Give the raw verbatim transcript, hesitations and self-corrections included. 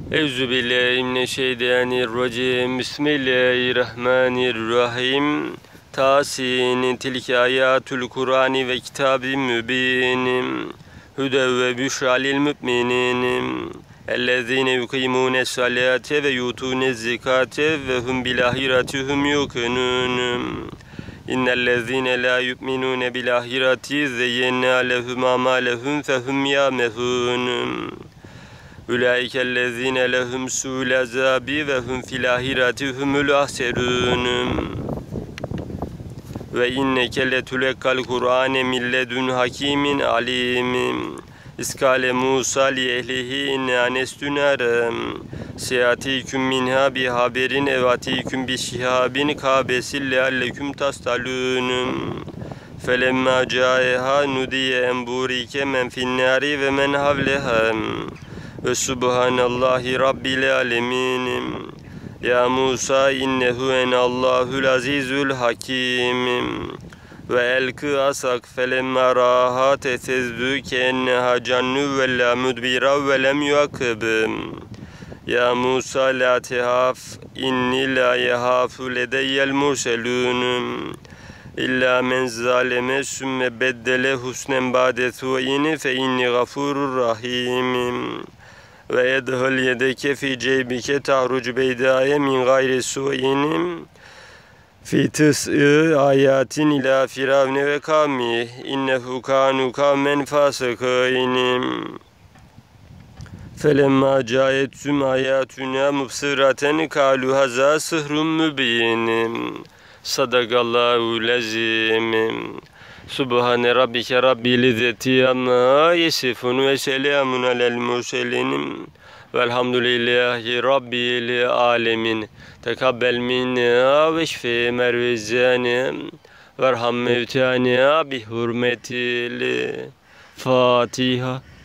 Euzubillahimineşşeytanirracim. Bismillahirrahmanirrahim. Tasin. Tilke ayatul Kur'ani ve kitabim mübinim. Hüdev ve büşra lil müminin. Ellezine yukimune salate ve yutune zekate ve hum bil ahireti hum yuqinun. İnnellezine la yu'minune bil ahireti zeyyena lehum amalehum fehum yamehun. Ulaikellezine lehum su'ul azabi ve hum fil ahireti humul ahserun. Ve inneke letulekkal Kur'ane min ledun hakimin alim. İskale Musa li ehlihi inne anestu narem. Seyatiküm minha bi haberin evatiküm bi şihabin kabesil lealleküm tastalunum. Felemma caeha nudiye emburike men finnari ve men havlehem. Ve subhanallahi rabbil alemin. Ya Musa innehu enallahul azizul hakim. Ve elkı asak felemma raha tesezdü ki enneha cannu ve la mudbira ve lem yuakıbım. Ya Musa la tehaf inni la yehafu ledeyyel murselunum. İlla men zaleme sümme beddele husnen ba'de su'ini fe inni gafurur rahimim. Ve yedhul yedeke fi ceybike tahruc beydaye min gayri su'inim. Fi tıs'ı ayatin ila firavne ve kavmi innehu kanu kavmen fasıkînim. Felemma caetum ayatuna mubsiraten kalu haza sıhrun mübinim. Sadakallahu lezim. Subhane rabbike rabbil izzeti amma yesifun ve selamun alel murselin. Velhamdülillahi rabbil alemin. Tekabbel minna ve şfi mervezana verham mevtana bi hurmetil Fatiha.